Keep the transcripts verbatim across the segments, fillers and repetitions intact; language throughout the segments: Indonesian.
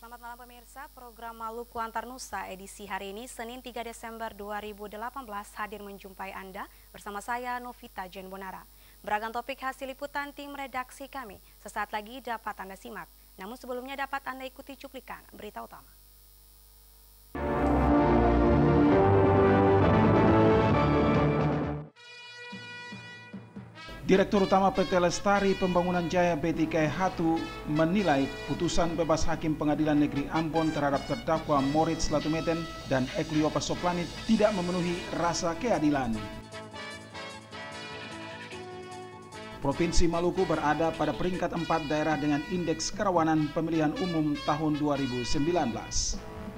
Selamat malam pemirsa, program Maluku Antar Nusa edisi hari ini Senin tiga Desember dua ribu delapan belas hadir menjumpai Anda bersama saya Novita Jen Bonara. Beragam topik hasil liputan tim redaksi kami sesaat lagi dapat Anda simak. Namun sebelumnya dapat Anda ikuti cuplikan berita utama. Direktur Utama P T Lestari Pembangunan Jaya B T K Hatu menilai putusan bebas Hakim Pengadilan Negeri Ambon terhadap terdakwa Moritz Latumeten dan Ekliopas Soplanit tidak memenuhi rasa keadilan. Provinsi Maluku berada pada peringkat empat daerah dengan indeks kerawanan pemilihan umum tahun dua ribu sembilan belas.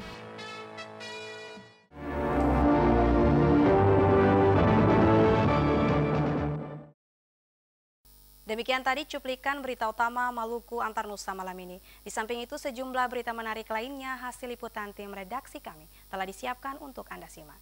Demikian tadi cuplikan berita utama Maluku Antar Nusa malam ini. Di samping itu sejumlah berita menarik lainnya hasil liputan tim redaksi kami telah disiapkan untuk Anda simak.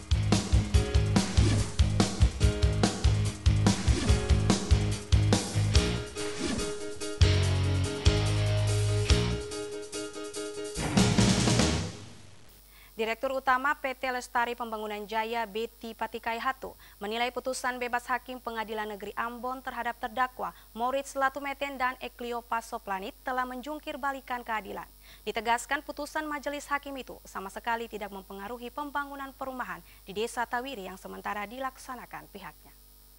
Direktur Utama P T Lestari Pembangunan Jaya B T Patikai Hatu menilai putusan bebas Hakim Pengadilan Negeri Ambon terhadap terdakwa Moritz Latumeten dan Ekliopas Soplanit telah menjungkir balikan keadilan. Ditegaskan putusan majelis hakim itu sama sekali tidak mempengaruhi pembangunan perumahan di Desa Tawiri yang sementara dilaksanakan pihaknya.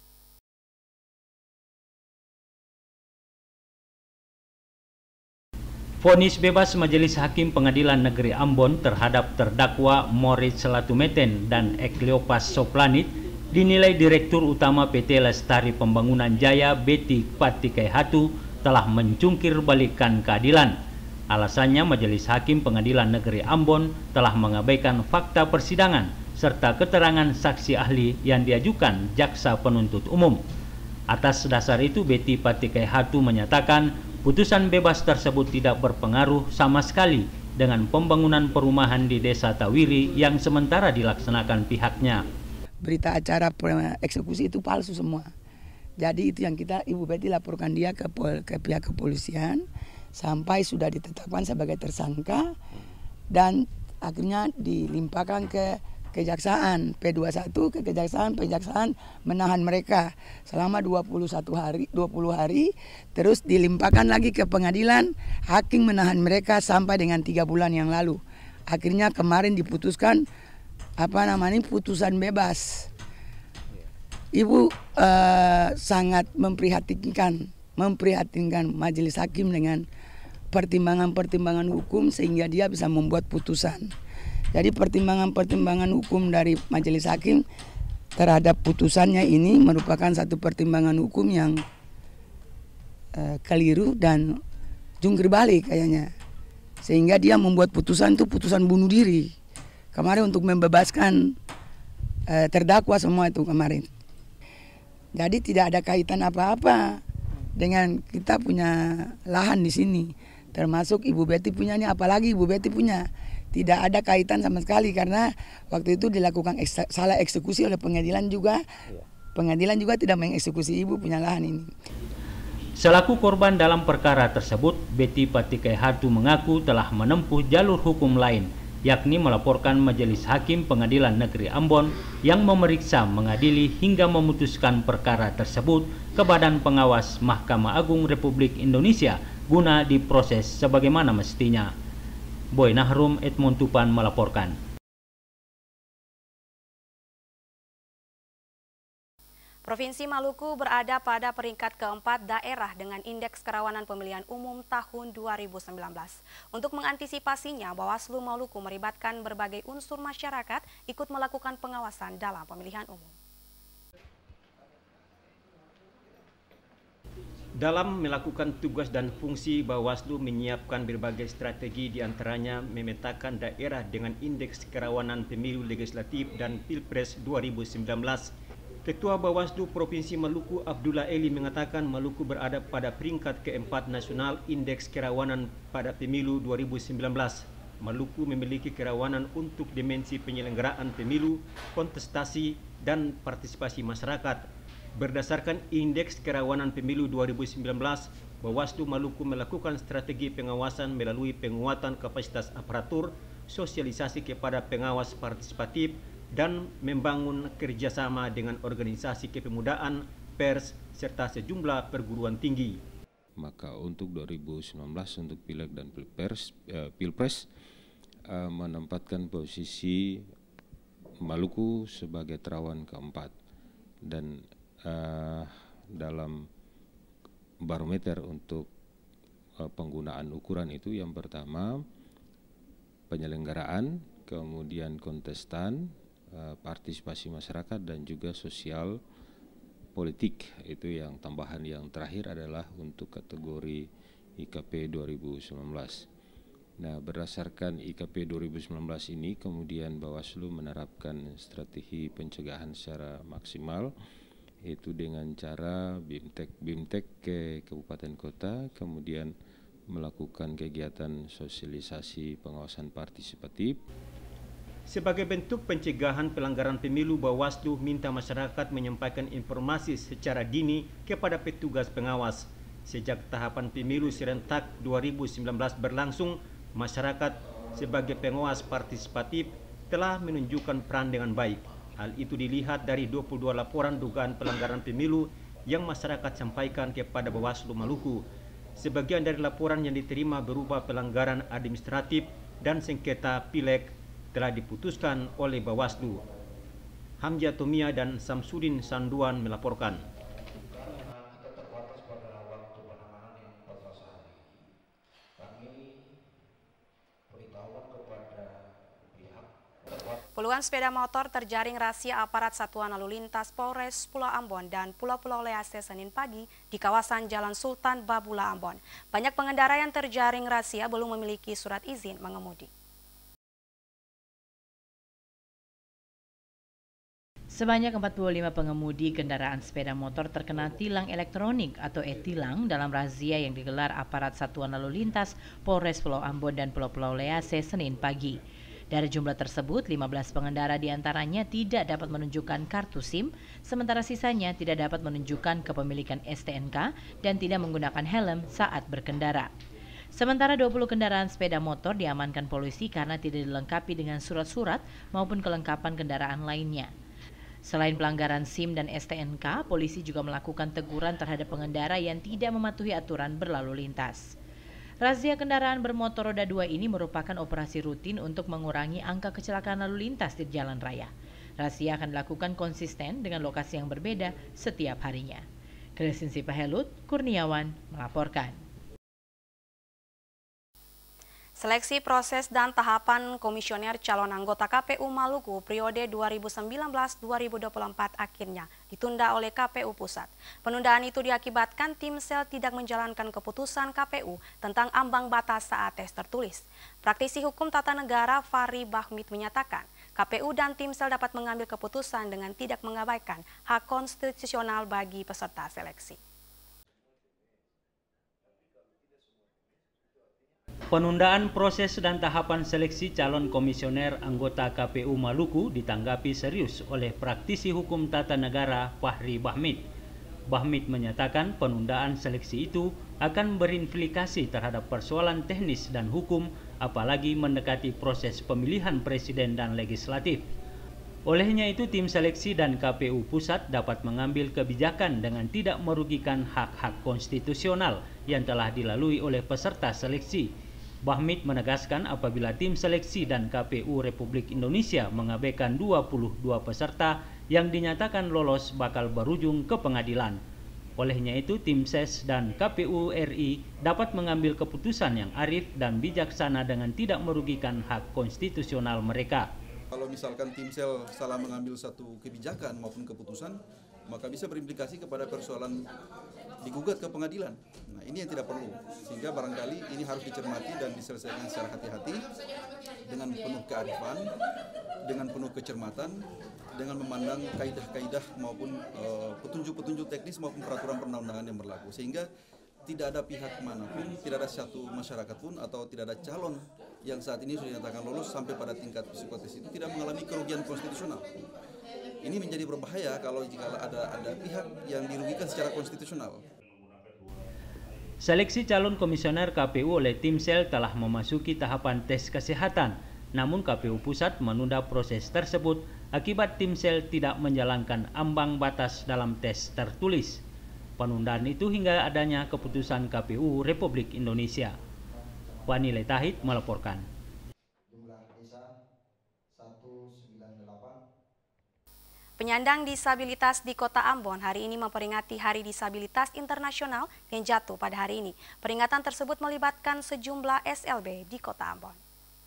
Vonis bebas Majelis Hakim Pengadilan Negeri Ambon terhadap terdakwa Moritz Latumeten dan Ekliopas Soplanit dinilai Direktur Utama P T Lestari Pembangunan Jaya B T Patikai Hatu telah mencungkir balikan keadilan. Alasannya Majelis Hakim Pengadilan Negeri Ambon telah mengabaikan fakta persidangan serta keterangan saksi ahli yang diajukan jaksa penuntut umum. Atas dasar itu B T Patikai Hatu menyatakan putusan bebas tersebut tidak berpengaruh sama sekali dengan pembangunan perumahan di Desa Tawiri yang sementara dilaksanakan pihaknya. Berita acara eksekusi itu palsu semua. Jadi itu yang kita Ibu Betty laporkan dia ke, ke pihak kepolisian sampai sudah ditetapkan sebagai tersangka dan akhirnya dilimpahkan ke Kejaksaan P dua puluh satu ke Kejaksaan, Kejaksaan menahan mereka selama dua puluh satu hari, dua puluh hari, terus dilimpahkan lagi ke pengadilan, hakim menahan mereka sampai dengan tiga bulan yang lalu. Akhirnya kemarin diputuskan apa namanya putusan bebas. Ibu eh, sangat memprihatinkan, memprihatinkan majelis hakim dengan pertimbangan-pertimbangan hukum sehingga dia bisa membuat putusan. Jadi pertimbangan-pertimbangan hukum dari majelis hakim terhadap putusannya ini merupakan satu pertimbangan hukum yang uh, keliru dan jungkir balik kayaknya. Sehingga dia membuat putusan itu putusan bunuh diri. Kemarin untuk membebaskan uh, terdakwa semua itu kemarin. Jadi tidak ada kaitan apa-apa dengan kita punya lahan di sini. Termasuk Ibu Betty punyanya, apalagi Ibu Betty punya. Tidak ada kaitan sama sekali karena waktu itu dilakukan eks salah eksekusi oleh pengadilan juga. Pengadilan juga tidak mengeksekusi ibu punya lahan ini. Selaku korban dalam perkara tersebut, B T Patikai Hatu mengaku telah menempuh jalur hukum lain, yakni melaporkan Majelis Hakim Pengadilan Negeri Ambon yang memeriksa, mengadili hingga memutuskan perkara tersebut ke Badan Pengawas Mahkamah Agung Republik Indonesia guna diproses sebagaimana mestinya. Boy Nahrum Edmond Tupan melaporkan. Provinsi Maluku berada pada peringkat keempat daerah dengan indeks kerawanan pemilihan umum tahun dua ribu sembilan belas. Untuk mengantisipasinya, Bawaslu Maluku melibatkan berbagai unsur masyarakat ikut melakukan pengawasan dalam pemilihan umum. Dalam melakukan tugas dan fungsi, Bawaslu menyiapkan berbagai strategi, diantaranya memetakan daerah dengan indeks kerawanan pemilu legislatif dan Pilpres dua ribu sembilan belas. Ketua Bawaslu Provinsi Maluku Abdullah Eli mengatakan Maluku berada pada peringkat keempat nasional indeks kerawanan pada pemilu dua ribu sembilan belas. Maluku memiliki kerawanan untuk dimensi penyelenggaraan pemilu, kontestasi, dan partisipasi masyarakat. Berdasarkan Indeks Kerawanan Pemilu dua ribu sembilan belas, Bawaslu Maluku melakukan strategi pengawasan melalui penguatan kapasitas aparatur, sosialisasi kepada pengawas partisipatif, dan membangun kerjasama dengan organisasi kepemudaan, pers, serta sejumlah perguruan tinggi. Maka untuk dua ribu sembilan belas untuk Pileg dan Pilpres, eh, Pilpres eh, menempatkan posisi Maluku sebagai terawan keempat, dan eh, dalam barometer untuk uh, penggunaan ukuran itu yang pertama penyelenggaraan, kemudian kontestan, uh, partisipasi masyarakat, dan juga sosial politik. Itu yang tambahan yang terakhir adalah untuk kategori I K P dua ribu sembilan belas. Nah, berdasarkan I K P dua ribu sembilan belas ini kemudian Bawaslu menerapkan strategi pencegahan secara maksimal, yaitu dengan cara bimtek bimtek ke kabupaten kota, kemudian melakukan kegiatan sosialisasi pengawasan partisipatif. Sebagai bentuk pencegahan pelanggaran pemilu, Bawaslu minta masyarakat menyampaikan informasi secara dini kepada petugas pengawas. Sejak tahapan pemilu serentak dua ribu sembilan belas berlangsung, masyarakat sebagai pengawas partisipatif telah menunjukkan peran dengan baik. Hal itu dilihat dari dua puluh dua laporan dugaan pelanggaran pemilu yang masyarakat sampaikan kepada Bawaslu Maluku. Sebagian dari laporan yang diterima berupa pelanggaran administratif dan sengketa pileg telah diputuskan oleh Bawaslu. Hamzah Tomia dan Samsudin Sanduan melaporkan. Puluhan sepeda motor terjaring razia aparat Satuan Lalu Lintas Polres Pulau Ambon dan Pulau-Pulau Lease Senin pagi di kawasan Jalan Sultan Babula Ambon. Banyak pengendara yang terjaring razia belum memiliki surat izin mengemudi. Sebanyak empat puluh lima pengemudi kendaraan sepeda motor terkena tilang elektronik atau e-tilang dalam razia yang digelar aparat Satuan Lalu Lintas Polres Pulau Ambon dan Pulau-Pulau Lease Senin pagi. Dari jumlah tersebut, lima belas pengendara diantaranya tidak dapat menunjukkan kartu SIM, sementara sisanya tidak dapat menunjukkan kepemilikan S T N K dan tidak menggunakan helm saat berkendara. Sementara dua puluh kendaraan sepeda motor diamankan polisi karena tidak dilengkapi dengan surat-surat maupun kelengkapan kendaraan lainnya. Selain pelanggaran SIM dan S T N K, polisi juga melakukan teguran terhadap pengendara yang tidak mematuhi aturan berlalu lintas. Razia kendaraan bermotor roda dua ini merupakan operasi rutin untuk mengurangi angka kecelakaan lalu lintas di jalan raya. Razia akan dilakukan konsisten dengan lokasi yang berbeda setiap harinya. Kresin Sipahelut, Kurniawan melaporkan. Seleksi proses dan tahapan komisioner calon anggota K P U Maluku periode dua ribu sembilan belas dua ribu dua puluh empat akhirnya ditunda oleh K P U Pusat. Penundaan itu diakibatkan tim sel tidak menjalankan keputusan K P U tentang ambang batas saat tes tertulis. Praktisi hukum tata negara Fahri Bahmid menyatakan K P U dan tim sel dapat mengambil keputusan dengan tidak mengabaikan hak konstitusional bagi peserta seleksi. Penundaan proses dan tahapan seleksi calon komisioner anggota K P U Maluku ditanggapi serius oleh praktisi hukum tata negara Fahri Bahmid. Bahmid menyatakan penundaan seleksi itu akan berimplikasi terhadap persoalan teknis dan hukum, apalagi mendekati proses pemilihan presiden dan legislatif. Olehnya itu, tim seleksi dan K P U Pusat dapat mengambil kebijakan dengan tidak merugikan hak-hak konstitusional yang telah dilalui oleh peserta seleksi. Bahmid menegaskan apabila tim seleksi dan K P U Republik Indonesia mengabaikan dua puluh dua peserta yang dinyatakan lolos bakal berujung ke pengadilan. Olehnya itu, tim ses dan K P U R I dapat mengambil keputusan yang arif dan bijaksana dengan tidak merugikan hak konstitusional mereka. Kalau misalkan tim sel salah mengambil satu kebijakan maupun keputusan, maka bisa berimplikasi kepada persoalan digugat ke pengadilan. Nah, ini yang tidak perlu. Sehingga barangkali ini harus dicermati dan diselesaikan secara hati-hati dengan penuh kearifan, dengan penuh kecermatan, dengan memandang kaidah-kaidah maupun petunjuk-petunjuk uh, teknis maupun peraturan perundang-undangan yang berlaku. Sehingga tidak ada pihak manapun, tidak ada satu masyarakat pun atau tidak ada calon yang saat ini sudah dinyatakan lolos sampai pada tingkat psikotes itu tidak mengalami kerugian konstitusional. Ini menjadi berbahaya kalau jika ada ada pihak yang dirugikan secara konstitusional. Seleksi calon komisioner K P U oleh Timsel telah memasuki tahapan tes kesehatan, namun K P U Pusat menunda proses tersebut akibat Timsel tidak menjalankan ambang batas dalam tes tertulis. Penundaan itu hingga adanya keputusan K P U Republik Indonesia. Wani Letahid melaporkan. Penyandang disabilitas di Kota Ambon hari ini memperingati Hari Disabilitas Internasional yang jatuh pada hari ini. Peringatan tersebut melibatkan sejumlah S L B di Kota Ambon.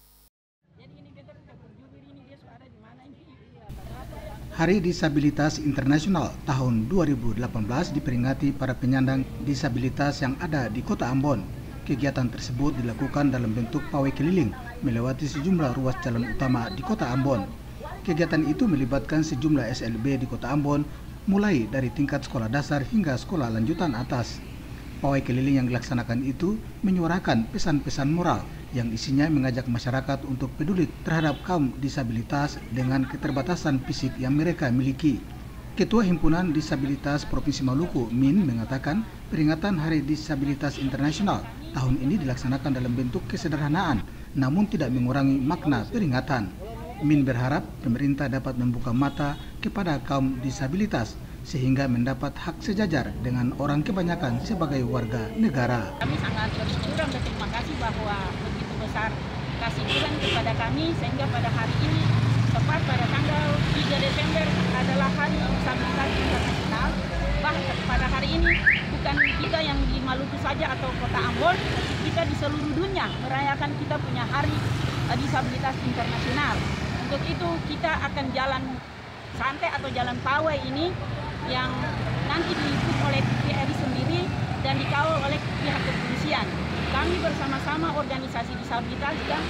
Hari Disabilitas Internasional tahun dua ribu delapan belas diperingati para penyandang disabilitas yang ada di Kota Ambon. Kegiatan tersebut dilakukan dalam bentuk pawai keliling melewati sejumlah ruas jalan utama di Kota Ambon. Kegiatan itu melibatkan sejumlah S L B di Kota Ambon, mulai dari tingkat sekolah dasar hingga sekolah lanjutan atas. Pawai keliling yang dilaksanakan itu menyuarakan pesan-pesan moral yang isinya mengajak masyarakat untuk peduli terhadap kaum disabilitas dengan keterbatasan fisik yang mereka miliki. Ketua Himpunan Disabilitas Provinsi Maluku, Min, mengatakan peringatan Hari Disabilitas Internasional tahun ini dilaksanakan dalam bentuk kesederhanaan, namun tidak mengurangi makna peringatan. Min berharap pemerintah dapat membuka mata kepada kaum disabilitas sehingga mendapat hak sejajar dengan orang kebanyakan sebagai warga negara. Kami sangat bersyukur dan berterima kasih bahwa begitu besar kasih Tuhan kepada kami sehingga pada hari ini tepat pada tanggal tiga Desember adalah Hari Disabilitas Internasional. Bahkan pada hari ini bukan kita yang di Maluku saja atau Kota Ambon, kita di seluruh dunia merayakan kita punya Hari Disabilitas Internasional. Untuk itu kita akan jalan santai atau jalan pawai ini yang nanti diikut oleh T V R I sendiri dan dikawal oleh pihak kepolisian. Kami bersama-sama organisasi disabilitas dan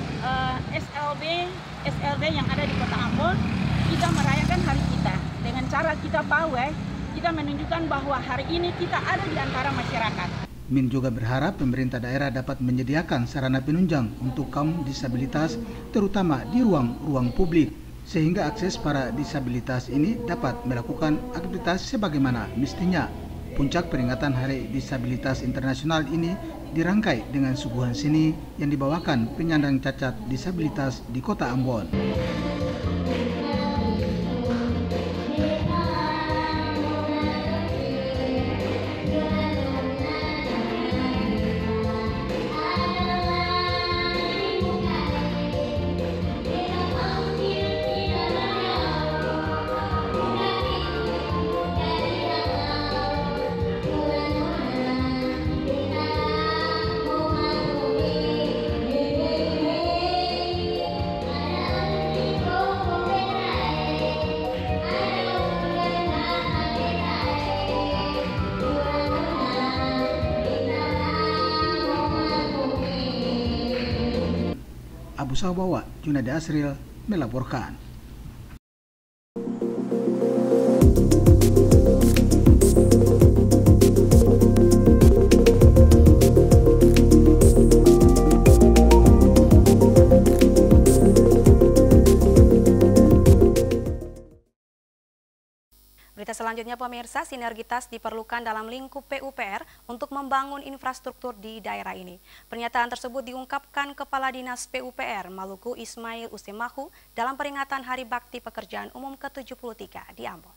uh, S L B S L B yang ada di Kota Ambon, kita merayakan hari kita. Dengan cara kita pawai, kita menunjukkan bahwa hari ini kita ada di antara masyarakat. Min juga berharap pemerintah daerah dapat menyediakan sarana penunjang untuk kaum disabilitas, terutama di ruang-ruang publik, sehingga akses para disabilitas ini dapat melakukan aktivitas sebagaimana mestinya. Puncak peringatan Hari Disabilitas Internasional ini dirangkai dengan suguhan seni yang dibawakan penyandang cacat disabilitas di Kota Ambon. Abu Sabawa, Junadi Asril melaporkan. Berita selanjutnya pemirsa, sinergitas diperlukan dalam lingkup P U P R untuk membangun infrastruktur di daerah ini. Pernyataan tersebut diungkapkan Kepala Dinas P U P R Maluku Ismail Usemahu dalam peringatan Hari Bakti Pekerjaan Umum ke tujuh puluh tiga di Ambon.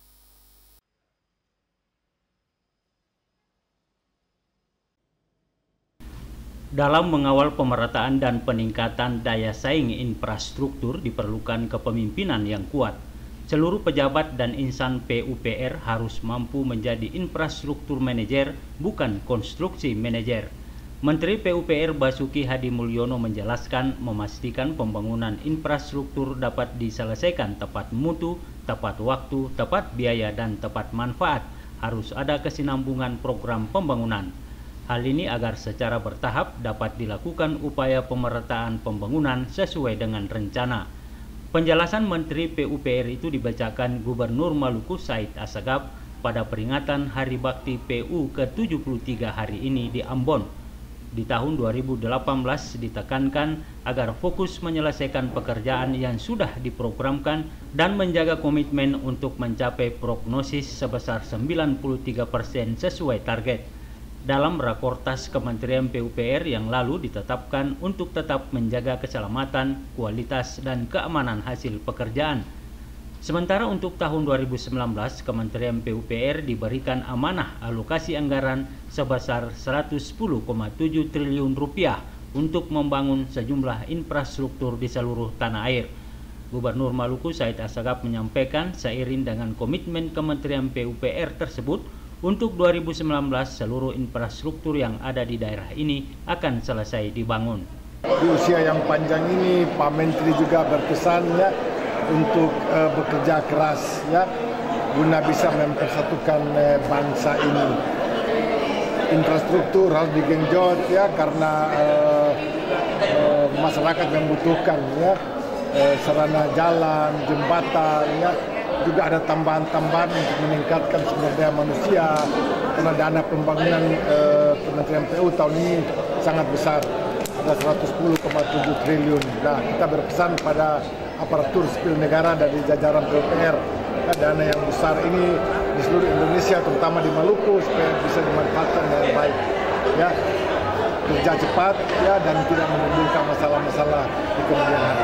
Dalam mengawal pemerataan dan peningkatan daya saing infrastruktur diperlukan kepemimpinan yang kuat. Seluruh pejabat dan insan P U P R harus mampu menjadi infrastruktur manajer, bukan konstruksi manajer. Menteri P U P R Basuki Hadi Mulyono menjelaskan memastikan pembangunan infrastruktur dapat diselesaikan tepat mutu, tepat waktu, tepat biaya, dan tepat manfaat. Harus ada kesinambungan program pembangunan. Hal ini agar secara bertahap dapat dilakukan upaya pemerataan pembangunan sesuai dengan rencana. Penjelasan Menteri P U P R itu dibacakan Gubernur Maluku Said Assegaf pada peringatan Hari Bakti P U ke tujuh puluh tiga hari ini di Ambon. Di tahun dua ribu delapan belas ditekankan agar fokus menyelesaikan pekerjaan yang sudah diprogramkan dan menjaga komitmen untuk mencapai prognosis sebesar sembilan puluh tiga persen sesuai target. dalam rakortas Kementerian P U P R yang lalu ditetapkan untuk tetap menjaga keselamatan, kualitas, dan keamanan hasil pekerjaan. Sementara untuk tahun dua ribu sembilan belas, Kementerian P U P R diberikan amanah alokasi anggaran sebesar seratus sepuluh koma tujuh triliun rupiah untuk membangun sejumlah infrastruktur di seluruh tanah air. Gubernur Maluku Said Assegaf menyampaikan seiring dengan komitmen Kementerian P U P R tersebut, untuk dua ribu sembilan belas seluruh infrastruktur yang ada di daerah ini akan selesai dibangun. Di usia yang panjang ini Pak Menteri juga berpesan ya untuk uh, bekerja keras ya guna bisa mempersatukan uh, bangsa ini. Infrastruktur harus digenjot ya karena uh, uh, masyarakat membutuhkan ya uh, sarana jalan, jembatan ya. Juga ada tambahan-tambahan untuk meningkatkan sumber daya manusia karena dana pembangunan eh, Kementerian P U tahun ini sangat besar, ada seratus sepuluh koma tujuh triliun. Nah, kita berpesan pada aparatur sipil negara dari jajaran P U P R, nah, dana yang besar ini di seluruh Indonesia, terutama di Maluku, supaya bisa dimanfaatkan dengan baik. Ya, kerja cepat ya dan tidak menimbulkan masalah-masalah di kemudian hari.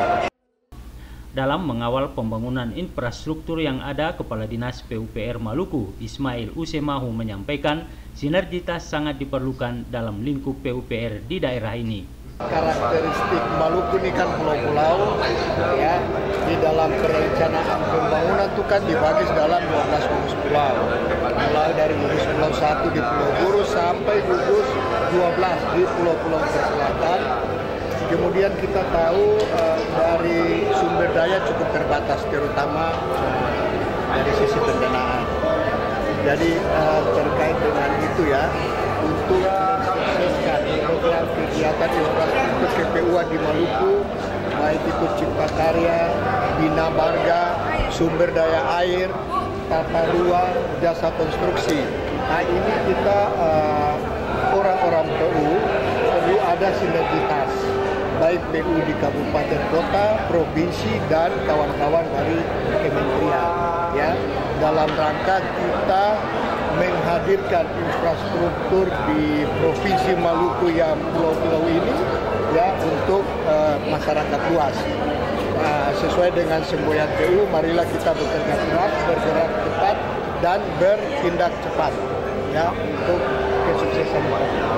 Dalam mengawal pembangunan infrastruktur yang ada, Kepala Dinas P U P R Maluku, Ismail Usemahu, menyampaikan sinergitas sangat diperlukan dalam lingkup P U P R di daerah ini. Karakteristik Maluku ini kan pulau-pulau, ya. Di dalam perencanaan pembangunan itu kan dibagi dalam dua belas gugus pulau. Mulai dari gugus pulau satu di Pulau Buru sampai gugus dua belas di pulau-pulau selatan. Kemudian kita tahu uh, dari sumber daya cukup terbatas, terutama uh, dari sisi pendanaan. Jadi uh, terkait dengan itu ya, untuk mensukseskan program kegiatan infrastruktur K P U A di Maluku, baik itu Cipta Karya, Bina Marga, sumber daya air, tata ruang, jasa konstruksi. Nah ini kita orang-orang uh, P U perlu ada sinergitas, baik P U di kabupaten kota, provinsi, dan kawan-kawan dari kementerian, ya, dalam rangka kita menghadirkan infrastruktur di provinsi Maluku yang pulau-pulau ini, ya, untuk uh, masyarakat luas. Nah, sesuai dengan semboyan P U, marilah kita bekerja keras, bergerak cepat, dan bertindak cepat, ya, untuk kesuksesan bangsa.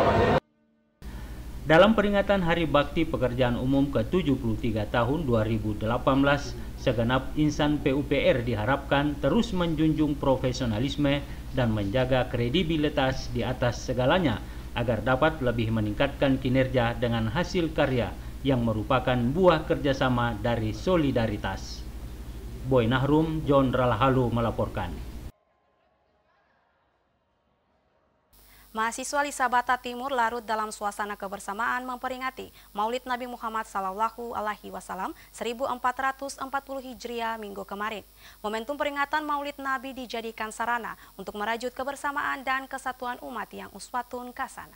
Dalam peringatan Hari Bakti Pekerjaan Umum ke tujuh puluh tiga tahun dua ribu delapan belas, segenap insan P U P R diharapkan terus menjunjung profesionalisme dan menjaga kredibilitas di atas segalanya agar dapat lebih meningkatkan kinerja dengan hasil karya yang merupakan buah kerjasama dari solidaritas. Boy Nahrum, John Ralahalu melaporkan. Mahasiswa Lisabata Timur larut dalam suasana kebersamaan memperingati Maulid Nabi Muhammad Sallallahu Alaihi Wasallam seribu empat ratus empat puluh Hijriah minggu kemarin. Momentum peringatan Maulid Nabi dijadikan sarana untuk merajut kebersamaan dan kesatuan umat yang uswatun kasana.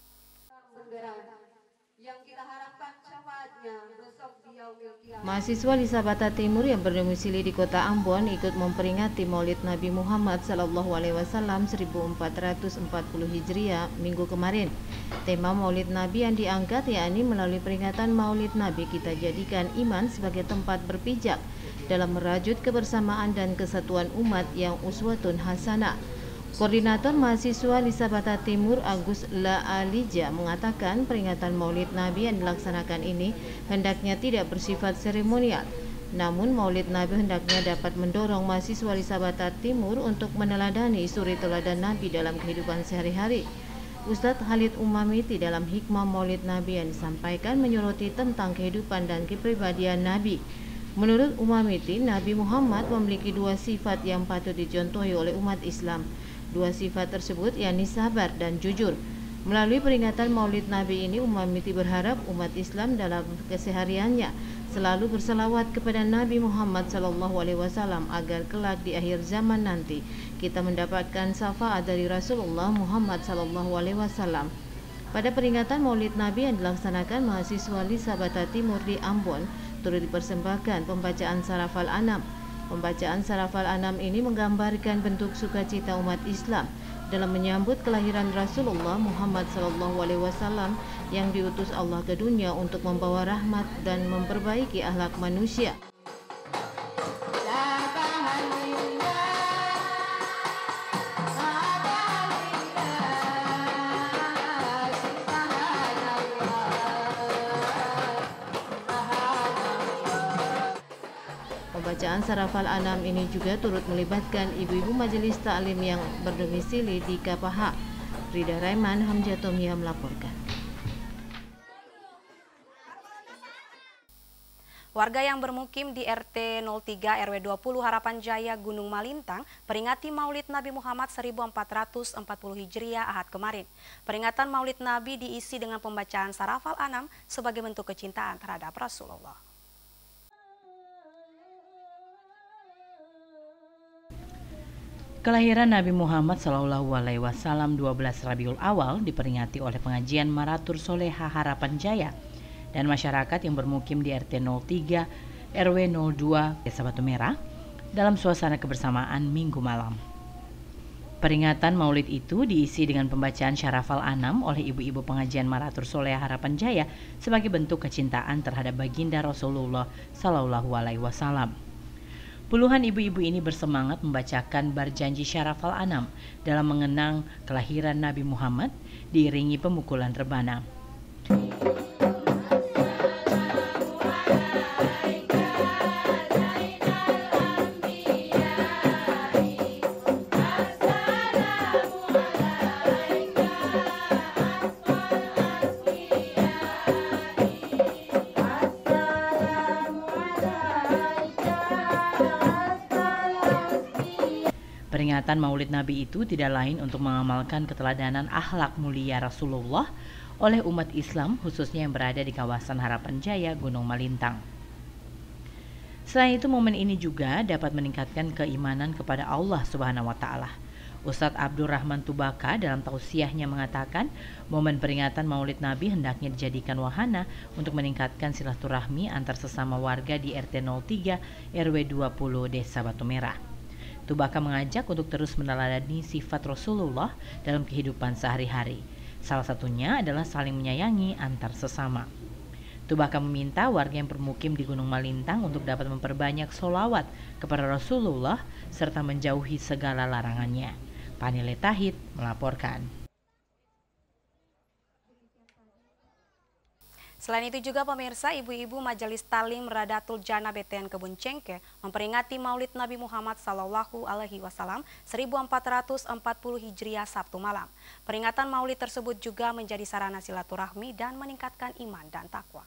Mahasiswa Lisabata Timur yang berdomisili di kota Ambon ikut memperingati Maulid Nabi Muhammad Sallallahu Alaihi Wasallam seribu empat ratus empat puluh Hijriah minggu kemarin. Tema Maulid Nabi yang diangkat yakni melalui peringatan Maulid Nabi kita jadikan iman sebagai tempat berpijak dalam merajut kebersamaan dan kesatuan umat yang uswatun hasanah. Koordinator Mahasiswa Lisabata Timur Agus La Alija mengatakan peringatan Maulid Nabi yang dilaksanakan ini hendaknya tidak bersifat seremonial. Namun Maulid Nabi hendaknya dapat mendorong mahasiswa Lisabata Timur untuk meneladani suri teladan Nabi dalam kehidupan sehari-hari. Ustadz Khalid Umamiti dalam hikmah Maulid Nabi yang disampaikan menyoroti tentang kehidupan dan kepribadian Nabi. Menurut Umamiti, Nabi Muhammad memiliki dua sifat yang patut dicontohi oleh umat Islam. Dua sifat tersebut yakni sabar dan jujur. Melalui peringatan Maulid Nabi ini, Umamiti berharap umat Islam dalam kesehariannya selalu berselawat kepada Nabi Muhammad Sallallahu Alaihi Wasallam agar kelak di akhir zaman nanti kita mendapatkan syafaat dari Rasulullah Muhammad Sallallahu Alaihi Wasallam. Pada peringatan Maulid Nabi yang dilaksanakan mahasiswa Lisabata Timur di Ambon, turut dipersembahkan pembacaan Saraf Al-Anam. Pembacaan Saraf Al-Anam ini menggambarkan bentuk sukacita umat Islam dalam menyambut kelahiran Rasulullah Muhammad Sallallahu Alaihi Wasallam yang diutus Allah ke dunia untuk membawa rahmat dan memperbaiki akhlak manusia. Pembacaan Saraf Al-Anam ini juga turut melibatkan ibu-ibu majelis taklim yang berdomisili di Kapaha. Rida Raiman, Hamzah Tomia melaporkan. Warga yang bermukim di R T nol tiga R W dua puluh Harapan Jaya Gunung Malintang peringati Maulid Nabi Muhammad seribu empat ratus empat puluh Hijriah Ahad kemarin. Peringatan Maulid Nabi diisi dengan pembacaan Saraf Al-Anam sebagai bentuk kecintaan terhadap Rasulullah. Kelahiran Nabi Muhammad Shallallahu Alaihi Wasallam dua belas Rabiul Awal diperingati oleh pengajian Maratur Soleha Harapan Jaya dan masyarakat yang bermukim di R T nol tiga R W nol dua Desa Batu Merah dalam suasana kebersamaan Minggu malam. Peringatan Maulid itu diisi dengan pembacaan Syaraf Al-Anam oleh ibu-ibu pengajian Maratur Soleha Harapan Jaya sebagai bentuk kecintaan terhadap baginda Rasulullah Shallallahu Alaihi Wasallam. Puluhan ibu-ibu ini bersemangat membacakan berjanji Syaraf Al-Anam dalam mengenang kelahiran Nabi Muhammad diiringi pemukulan rebana. Peringatan Maulid Nabi itu tidak lain untuk mengamalkan keteladanan akhlak mulia Rasulullah oleh umat Islam khususnya yang berada di kawasan Harapan Jaya Gunung Malintang. Selain itu, momen ini juga dapat meningkatkan keimanan kepada Allah Subhanahu wa taala. Ustadz Abdurrahman Tubaka dalam tausiahnya mengatakan, momen peringatan Maulid Nabi hendaknya dijadikan wahana untuk meningkatkan silaturahmi antar sesama warga di R T nol tiga R W dua puluh Desa Batu Merah. Tubaka mengajak untuk terus meneladani sifat Rasulullah dalam kehidupan sehari-hari. Salah satunya adalah saling menyayangi antar sesama. Tubaka meminta warga yang bermukim di Gunung Malintang untuk dapat memperbanyak sholawat kepada Rasulullah serta menjauhi segala larangannya. Panile Tahid melaporkan. Selain itu juga pemirsa, ibu-ibu Majelis Talim Radatul Jannah B T N Kebun Cengke memperingati Maulid Nabi Muhammad Sallallahu Alaihi Wasallam seribu empat ratus empat puluh Hijriah Sabtu malam. Peringatan Maulid tersebut juga menjadi sarana silaturahmi dan meningkatkan iman dan takwa.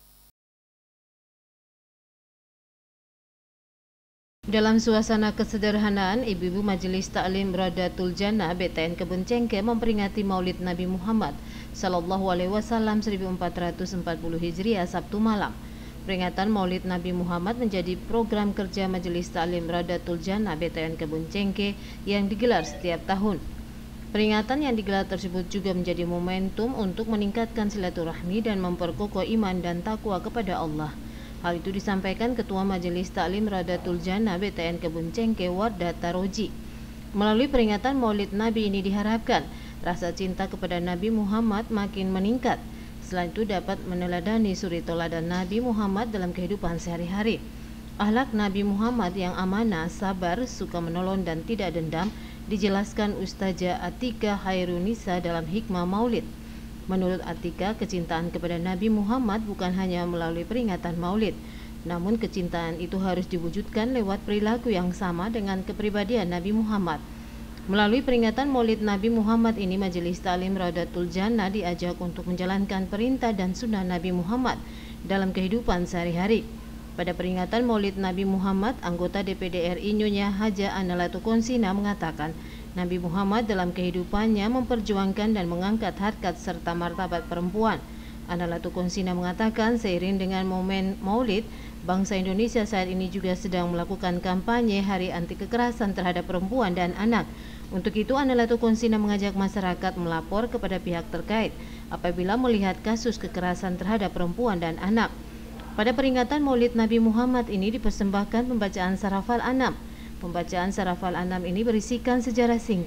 Dalam suasana kesederhanaan, ibu-ibu Majelis Taklim Radatul Jannah B T N Kebun Cengke memperingati Maulid Nabi Muhammad Sallallahu Alaihi Wasallam seribu empat ratus empat puluh Hijriah Sabtu malam. Peringatan Maulid Nabi Muhammad menjadi program kerja Majelis Taklim Radatul Jannah B T N Kebun Cengke yang digelar setiap tahun. Peringatan yang digelar tersebut juga menjadi momentum untuk meningkatkan silaturahmi dan memperkokoh iman dan takwa kepada Allah. Hal itu disampaikan Ketua Majelis Taklim Radatul Jannah B T N Kebun Cengke Wardah Taroji. Melalui peringatan Maulid Nabi ini diharapkan rasa cinta kepada Nabi Muhammad makin meningkat. Selain itu dapat meneladani suri teladan Nabi Muhammad dalam kehidupan sehari-hari. Akhlak Nabi Muhammad yang amanah, sabar, suka menolong dan tidak dendam dijelaskan Ustazah Atika Hairunisa dalam hikmah Maulid. Menurut Atika, kecintaan kepada Nabi Muhammad bukan hanya melalui peringatan Maulid, namun kecintaan itu harus diwujudkan lewat perilaku yang sama dengan kepribadian Nabi Muhammad. Melalui peringatan Maulid Nabi Muhammad ini, Majelis Taklim Radatul Jannah diajak untuk menjalankan perintah dan sunnah Nabi Muhammad dalam kehidupan sehari-hari. Pada peringatan Maulid Nabi Muhammad, anggota D P D R I Nyonya Haja Analatu Konsina mengatakan, Nabi Muhammad dalam kehidupannya memperjuangkan dan mengangkat harkat serta martabat perempuan. Analatu Konsina mengatakan seiring dengan momen Maulid, bangsa Indonesia saat ini juga sedang melakukan kampanye Hari Anti Kekerasan terhadap Perempuan dan Anak. Untuk itu, Analatu Konsina mengajak masyarakat melapor kepada pihak terkait apabila melihat kasus kekerasan terhadap perempuan dan anak. Pada peringatan Maulid Nabi Muhammad ini dipersembahkan pembacaan Saraf Al-Anam. Pembacaan Saraf Al-Anam ini berisikan sejarah singkat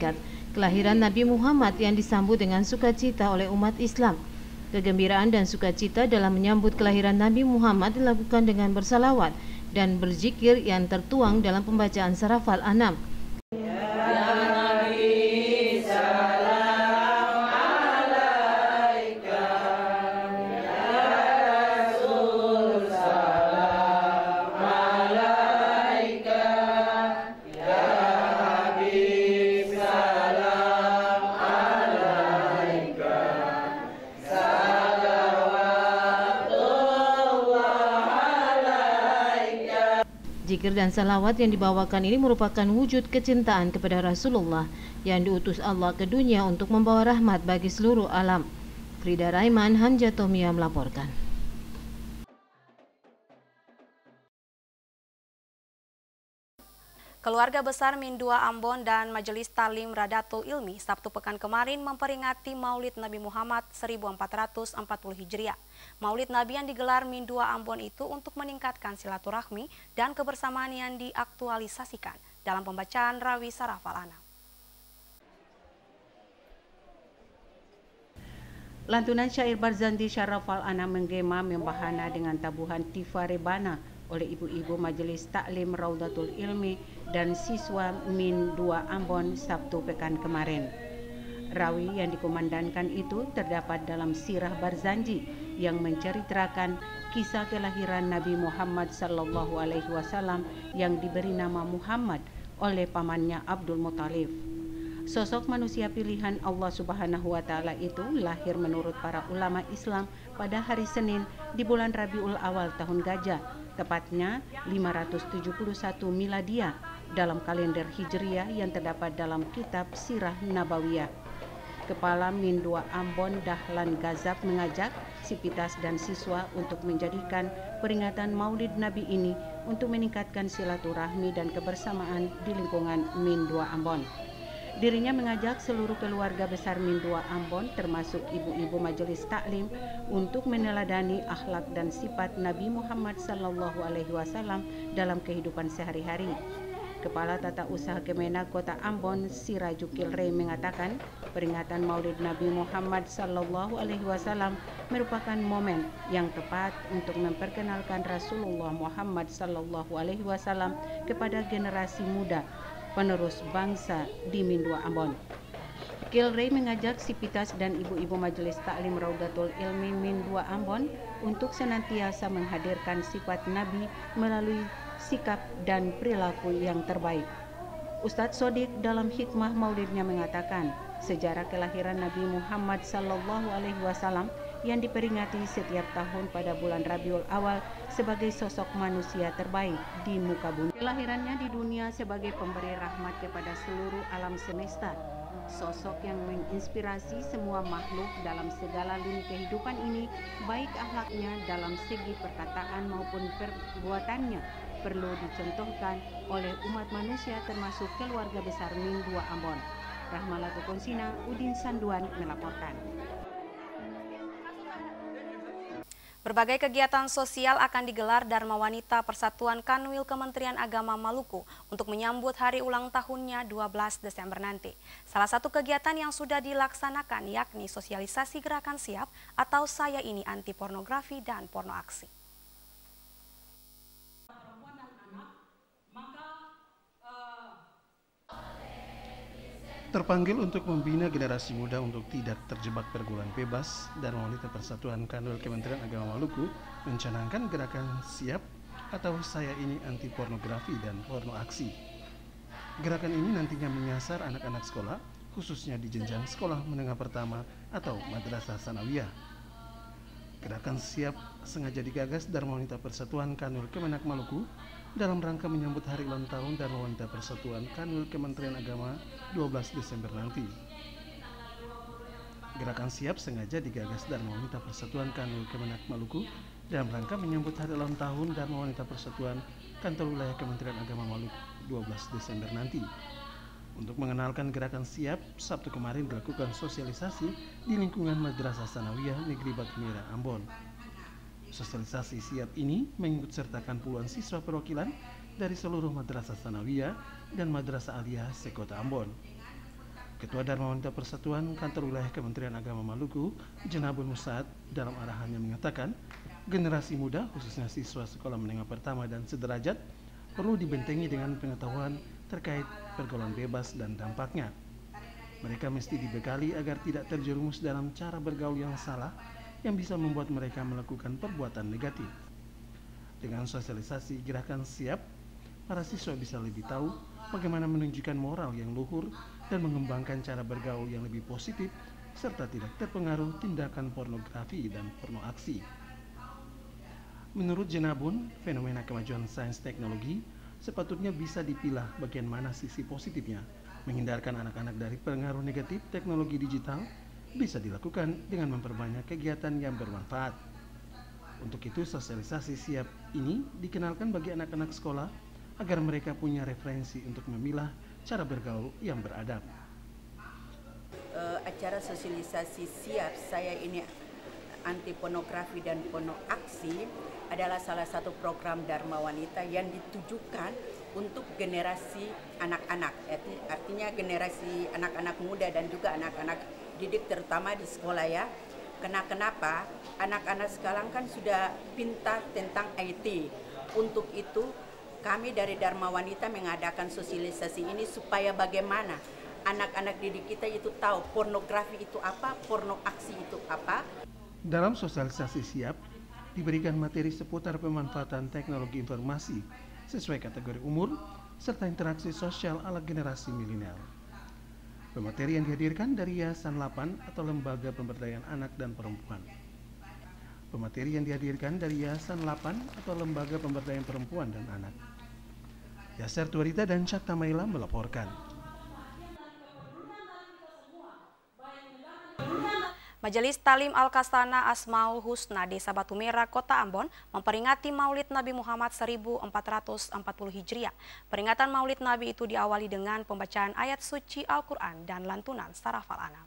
kelahiran Nabi Muhammad yang disambut dengan sukacita oleh umat Islam. Kegembiraan dan sukacita dalam menyambut kelahiran Nabi Muhammad dilakukan dengan bersalawat dan berzikir yang tertuang dalam pembacaan surah Al-An'am. Zikir dan salawat yang dibawakan ini merupakan wujud kecintaan kepada Rasulullah yang diutus Allah ke dunia untuk membawa rahmat bagi seluruh alam. Frida Raiman, Hanja Tomia melaporkan. Keluarga besar Mindua Ambon dan Majelis Talim Radatul Ilmi Sabtu pekan kemarin memperingati Maulid Nabi Muhammad seribu empat ratus empat puluh Hijriah. Maulid Nabi yang digelar Mindua Ambon itu untuk meningkatkan silaturahmi dan kebersamaan yang diaktualisasikan dalam pembacaan Rawi Saraf Al-An'am. Lantunan syair Barzanji Saraf Al-An'am menggema membahana dengan tabuhan Tifa Rebana oleh ibu-ibu Majelis Taklim Raudatul Ilmi dan siswa Min dua Ambon Sabtu pekan kemarin. Rawi yang dikumandangkan itu terdapat dalam sirah Barzanji yang menceritakan kisah kelahiran Nabi Muhammad sallallahu alaihi wasallam yang diberi nama Muhammad oleh pamannya Abdul Muthalib. Sosok manusia pilihan Allah Subhanahu wa taala itu lahir menurut para ulama Islam pada hari Senin di bulan Rabiul Awal tahun Gajah, tepatnya lima ratus tujuh puluh satu Miladiah dalam kalender Hijriah yang terdapat dalam kitab Sirah Nabawiyah. Kepala Min dua Ambon Dahlan Gazab mengajak sivitas dan siswa untuk menjadikan peringatan Maulid Nabi ini untuk meningkatkan silaturahmi dan kebersamaan di lingkungan Min dua Ambon. Dirinya mengajak seluruh keluarga besar Min dua Ambon termasuk ibu-ibu Majelis Taklim untuk meneladani akhlak dan sifat Nabi Muhammad sallallahu alaihi wasallam dalam kehidupan sehari-hari. Kepala Tata Usaha Kemenak Kota Ambon Sirajukil Rey mengatakan peringatan Maulid Nabi Muhammad sallallahu alaihi wasallam merupakan momen yang tepat untuk memperkenalkan Rasulullah Muhammad sallallahu alaihi wasallam kepada generasi muda penerus bangsa di Min dua Ambon. Kilrey mengajak sivitas dan ibu-ibu Majelis Taklim Raudatul Ilmi Min dua Ambon untuk senantiasa menghadirkan sifat Nabi melalui sikap dan perilaku yang terbaik. Ustadz Sodik dalam hikmah maulidnya mengatakan sejarah kelahiran Nabi Muhammad sallallahu alaihi wasallam yang diperingati setiap tahun pada bulan Rabiul Awal sebagai sosok manusia terbaik di muka bumi. Kelahirannya di dunia sebagai pemberi rahmat kepada seluruh alam semesta. Sosok yang menginspirasi semua makhluk dalam segala lini kehidupan ini, baik akhlaknya dalam segi perkataan maupun perbuatannya, perlu dicontohkan oleh umat manusia termasuk keluarga besar Min dua Ambon. Rahmalatul Konsina, Udin Sanduan melaporkan. Berbagai kegiatan sosial akan digelar Dharma Wanita Persatuan Kanwil Kementerian Agama Maluku untuk menyambut hari ulang tahunnya dua belas Desember nanti. Salah satu kegiatan yang sudah dilaksanakan yakni sosialisasi gerakan siap atau Saya Ini Anti Pornografi dan Porno Aksi. Terpanggil untuk membina generasi muda untuk tidak terjebak pergaulan bebas, Dharma Wanita Persatuan Kanwil Kementerian Agama Maluku mencanangkan gerakan siap atau Saya Ini Anti Pornografi dan Porno Aksi. Gerakan ini nantinya menyasar anak-anak sekolah, khususnya di jenjang sekolah menengah pertama atau Madrasah Sanawiyah. Gerakan siap sengaja digagas Dharma Wanita Persatuan Kanwil Kemenak Maluku dalam rangka menyambut hari ulang tahun Dharma Wanita Persatuan Kanwil Kementerian Agama dua belas Desember nanti. Gerakan siap sengaja digagas Dharma Wanita Persatuan Kanwil Kemenak Maluku dalam rangka menyambut hari ulang tahun Dharma Wanita Persatuan Kantor Wilayah Kementerian Agama Maluku dua belas Desember nanti. Untuk mengenalkan gerakan siap, Sabtu kemarin dilakukan sosialisasi di lingkungan Madrasah Sanawiyah Negeri Batu Merah Ambon. Sosialisasi siap ini mengikut sertakan puluhan siswa perwakilan dari seluruh Madrasah Sanawiyah dan Madrasah Aliyah se-Kota Ambon. Ketua Dharma Wanita Persatuan Kantor Wilayah Kementerian Agama Maluku, Jenabun Musad, dalam arahannya mengatakan, generasi muda, khususnya siswa sekolah menengah pertama dan sederajat, perlu dibentengi dengan pengetahuan terkait pergaulan bebas dan dampaknya. Mereka mesti dibekali agar tidak terjerumus dalam cara bergaul yang salah yang bisa membuat mereka melakukan perbuatan negatif. Dengan sosialisasi gerakan siap, para siswa bisa lebih tahu bagaimana menunjukkan moral yang luhur dan mengembangkan cara bergaul yang lebih positif serta tidak terpengaruh tindakan pornografi dan porno aksi. Menurut Jenabun, fenomena kemajuan sains teknologi sepatutnya bisa dipilah bagian mana sisi positifnya. Menghindarkan anak-anak dari pengaruh negatif teknologi digital bisa dilakukan dengan memperbanyak kegiatan yang bermanfaat. Untuk itu, sosialisasi siap ini dikenalkan bagi anak-anak sekolah agar mereka punya referensi untuk memilah cara bergaul yang beradab. Uh, acara sosialisasi siap saya ini anti pornografi dan porno aksi adalah salah satu program Dharma Wanita yang ditujukan untuk generasi anak-anak, artinya generasi anak-anak muda dan juga anak-anak didik terutama di sekolah ya. Karena kenapa? Anak-anak sekarang kan sudah pintar tentang I T. Untuk itu kami dari Dharma Wanita mengadakan sosialisasi ini supaya bagaimana anak-anak didik kita itu tahu pornografi itu apa, porno aksi itu apa. Dalam sosialisasi siap, diberikan materi seputar pemanfaatan teknologi informasi sesuai kategori umur serta interaksi sosial ala generasi milenial. Pemateri yang dihadirkan dari Yayasan Lapan atau Lembaga Pemberdayaan Anak dan Perempuan. Pemateri yang dihadirkan dari Yayasan Lapan atau Lembaga Pemberdayaan Perempuan dan Anak. Yasser Tuarita dan Cakta Maila melaporkan. Majelis Talim Al-Kastana Asmaul Husna Desa Batu Merah, Kota Ambon memperingati Maulid Nabi Muhammad seribu empat ratus empat puluh Hijriah. Peringatan Maulid Nabi itu diawali dengan pembacaan ayat suci Al-Quran dan lantunan Sarafal Anam.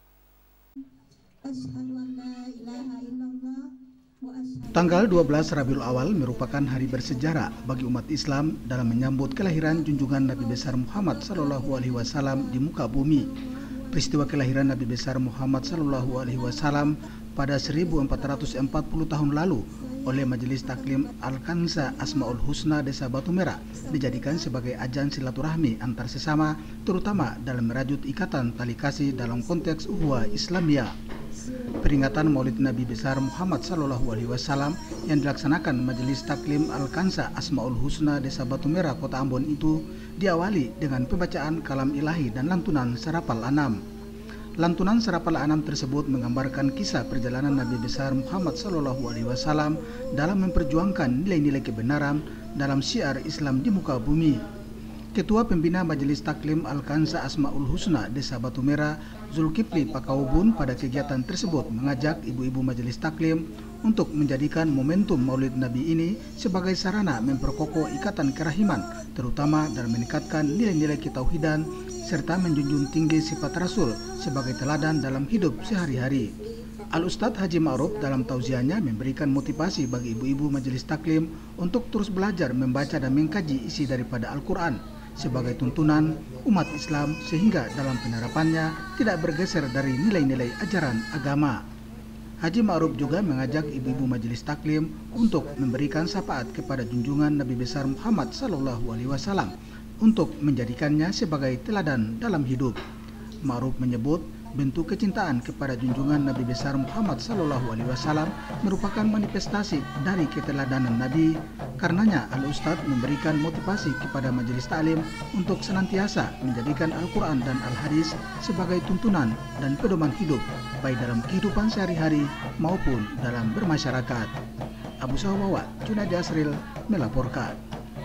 Tanggal dua belas Rabiul Awal merupakan hari bersejarah bagi umat Islam dalam menyambut kelahiran junjungan Nabi besar Muhammad Sallallahu Alaihi Wasallam di muka bumi. Peristiwa kelahiran Nabi besar Muhammad Sallallahu Alaihi Wasallam pada seribu empat ratus empat puluh tahun lalu oleh Majelis Taklim Al-Kansa Asmaul Husna Desa Batu Merah dijadikan sebagai ajang silaturahmi antar sesama, terutama dalam merajut ikatan tali kasih dalam konteks ukhuwah Islamiyah. Peringatan Maulid Nabi besar Muhammad Sallallahu Alaihi Wasallam yang dilaksanakan Majelis Taklim Al-Kansa Asmaul Husna Desa Batu Merah, Kota Ambon itu diawali dengan pembacaan kalam ilahi dan lantunan Sarafal Anam. Lantunan Sarafal Anam tersebut menggambarkan kisah perjalanan Nabi besar Muhammad Sallallahu Alaihi Wasallam dalam memperjuangkan nilai-nilai kebenaran dalam syiar Islam di muka bumi. Ketua Pembina Majelis Taklim Al-Kansa Asmaul Husna Desa Batu Merah, Zulkifli Pakaubun, pada kegiatan tersebut mengajak ibu-ibu Majelis Taklim untuk menjadikan momentum Maulid Nabi ini sebagai sarana memperkokoh ikatan kerahiman, terutama dalam meningkatkan nilai-nilai ketauhidan serta menjunjung tinggi sifat Rasul sebagai teladan dalam hidup sehari-hari. Al-Ustadz Haji Ma'ruf dalam tausiahnya memberikan motivasi bagi ibu-ibu Majelis Taklim untuk terus belajar membaca dan mengkaji isi daripada Al-Quran sebagai tuntunan umat Islam sehingga dalam penerapannya tidak bergeser dari nilai-nilai ajaran agama. Haji Ma'ruf juga mengajak ibu-ibu Majelis Taklim untuk memberikan syafaat kepada junjungan Nabi besar Muhammad Sallallahu Alaihi Wasallam untuk menjadikannya sebagai teladan dalam hidup. Ma'ruf menyebut bentuk kecintaan kepada junjungan Nabi besar Muhammad Sallallahu Alaihi Wasallam merupakan manifestasi dari keteladanan Nabi. Karenanya Al-Ustadz memberikan motivasi kepada Majelis Taklim untuk senantiasa menjadikan Al-Quran dan Al-Hadis sebagai tuntunan dan pedoman hidup baik dalam kehidupan sehari-hari maupun dalam bermasyarakat. Abu Sahwawat, Junadi Asril melaporkan.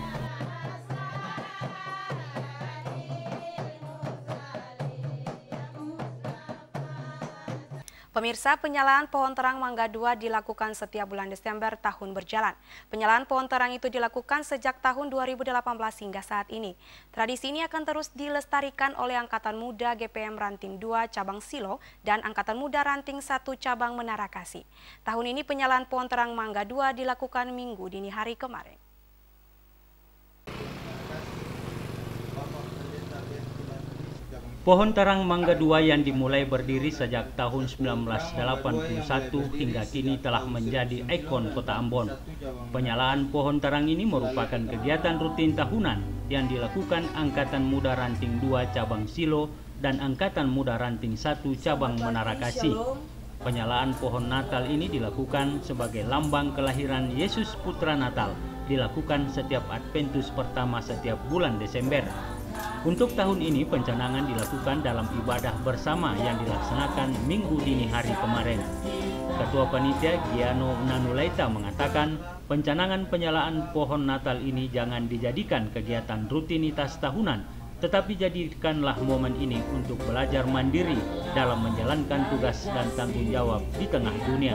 Pemirsa, penyalaan pohon terang Mangga dua dilakukan setiap bulan Desember tahun berjalan. Penyalaan pohon terang itu dilakukan sejak tahun dua ribu delapan belas hingga saat ini. Tradisi ini akan terus dilestarikan oleh Angkatan Muda G P M Ranting dua Cabang Silo dan Angkatan Muda Ranting satu Cabang Menara Kasih. Tahun ini penyalaan pohon terang Mangga dua dilakukan Minggu dini hari kemarin. Pohon terang Mangga dua yang dimulai berdiri sejak tahun sembilan belas delapan puluh satu hingga kini telah menjadi ikon Kota Ambon. Penyalaan pohon terang ini merupakan kegiatan rutin tahunan yang dilakukan Angkatan Muda Ranting dua Cabang Silo dan Angkatan Muda Ranting satu Cabang Menara Kasih. Penyalaan pohon Natal ini dilakukan sebagai lambang kelahiran Yesus Putra Natal, dilakukan setiap Adventus pertama setiap bulan Desember. Untuk tahun ini pencanangan dilakukan dalam ibadah bersama yang dilaksanakan minggu dini hari kemarin. Ketua Panitia Giano Nanulaita mengatakan pencanangan penyalaan pohon Natal ini jangan dijadikan kegiatan rutinitas tahunan, tetapi jadikanlah momen ini untuk belajar mandiri dalam menjalankan tugas dan tanggung jawab di tengah dunia.